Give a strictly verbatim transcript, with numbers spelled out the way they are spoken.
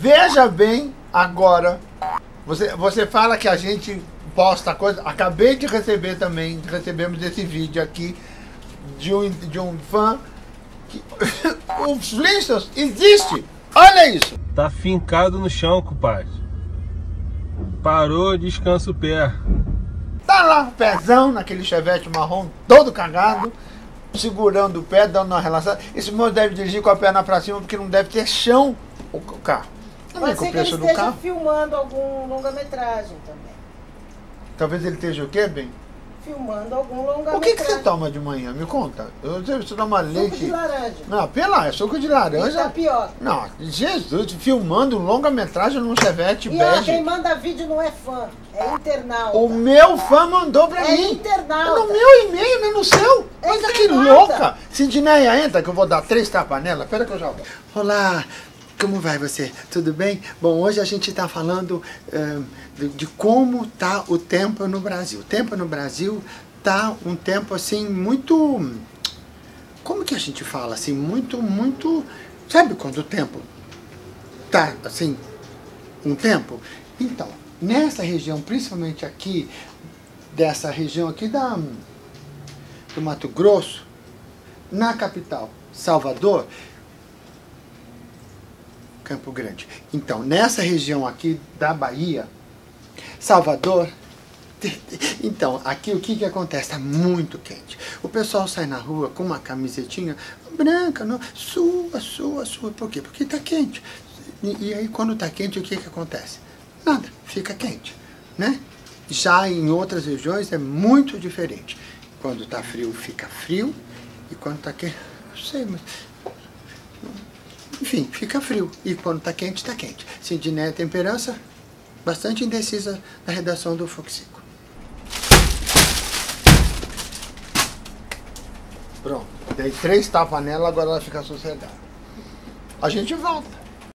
Veja bem agora. Você, você fala que a gente posta coisa. Acabei de receber também, recebemos esse vídeo aqui de um, de um fã. Que, o Flintstones existe! Olha isso! Tá fincado no chão, compadre. Parou, descansa o pé. Tá lá, o pezão, naquele chevette marrom, todo cagado, segurando o pé, dando uma relação. Esse moço deve dirigir com a perna pra cima porque não deve ter chão o carro. Pode ser que ele esteja filmando algum longa-metragem também. Talvez ele esteja o quê, bem? Filmando algum longa-metragem. O que, que você toma de manhã? Me conta. Eu, você toma leite... Suco de laranja. Não, pela, é suco de laranja. E tapioca. Não, Jesus, filmando longa-metragem num chevette e bege. ó, quem manda vídeo não é fã, é internauta. O meu fã mandou pra é mim. É internauta. No meu e-mail, não é no seu. É Olha que internauta. louca. Sidneia, entra que eu vou dar três tapas nela. Espera que eu já volto. Olá. Como vai você? Tudo bem? Bom, hoje a gente está falando uh, de, de como está o tempo no Brasil. O tempo no Brasil tá um tempo assim muito... Como que a gente fala? Assim, muito, muito... Sabe quando o tempo tá assim, um tempo? Então, nessa região, principalmente aqui, dessa região aqui da, do Mato Grosso, na capital, Salvador, Campo Grande. Então, nessa região aqui da Bahia, Salvador, então, aqui o que que acontece? Está muito quente. O pessoal sai na rua com uma camisetinha branca, não, sua, sua, sua. Por quê? Porque está quente. E, e aí, quando está quente, o que que acontece? Nada, fica quente, né? Já em outras regiões é muito diferente. Quando está frio, fica frio. E quando está quente, não sei, mas... Enfim, fica frio. E quando está quente, está quente. Sidneia Temperança, bastante indecisa na redação do Foxico. Pronto. Dei três tapas nela, agora ela fica sossegada. A gente volta.